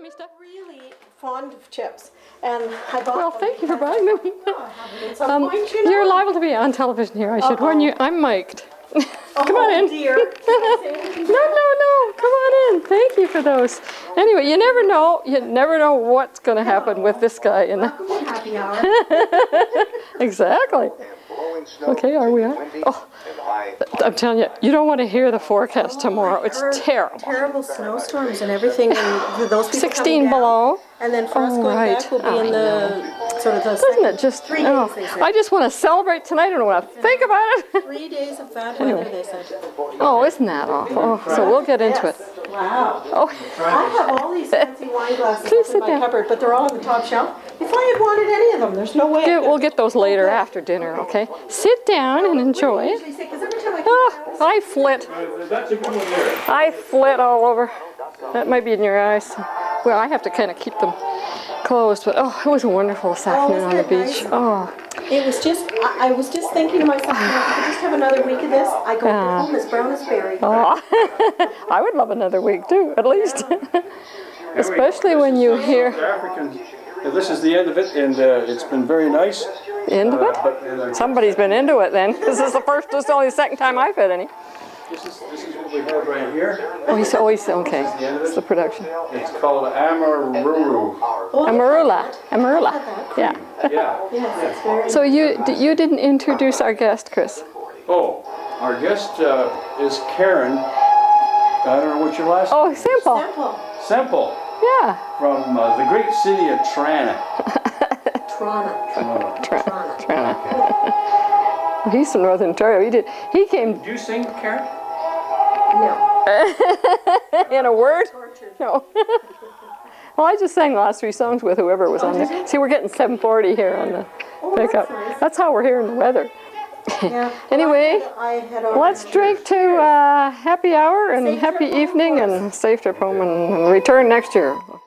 me stuff? Really fond of chips, and I bought Well, them thank you for because buying them. I have them at some point, you know. You're liable to be on television here. I should warn you. I'm mic'd. Come on in. Dear. No. Come on in. Thank you for those. Anyway, you never know. You never know what's going to happen with this guy. In the... Welcome to happy hour. Exactly. Okay, are we on? Oh, I'm telling you, you don't want to hear the forecast tomorrow. It's terrible. Terrible snowstorms and everything, and for those people 16 below. And then for us going back, we'll be in the sort of the Isn't it just 3 days, they said. I just want to celebrate tonight. I don't want to think about it. 3 days of bad weather, they said. Oh, isn't that awful? Oh, so we'll get into it. Wow. Oh. I have all these fancy wine glasses Please up sit in my down. cupboard, but they're all on the top shelf. If I had wanted any of them, there's no way. We'll get those later after dinner, okay? Sit down and enjoy. Oh, I flit. That's a good one there. I flit all over. That might be in your eyes. Well, I have to kind of keep them closed, but oh, it was wonderful this afternoon on the beach. Nice? Oh. It was just, I was just thinking to myself, if I could just have another week of this, I go home as brown as berry. Oh. I would love another week too, at least. Especially when you hear... African. This is the end of it, and it's been very nice. End of it? Somebody's been into it then. This is only the second time I've had any. This is what we have right here. Oh, he's always, okay. It's the production. It's called Amaruru. Amarula. Yeah. Yeah. Yes, it's very So you didn't introduce our guest, Chris. Oh, our guest is Karen. I don't know what your last Oh, name is. simple. simple. Semple. Yeah. From the great city of Trana. Trana. Well, he's from Northern Ontario. He came Did you sing, Karen? No. in a word? No. Well, I just sang the last 3 songs with whoever was on there. See, we're getting 740 here on the pickup. That's how we're hearing the weather. Yeah. Anyway, I had let's drink to happy hour and happy evening and safe trip home and return next year.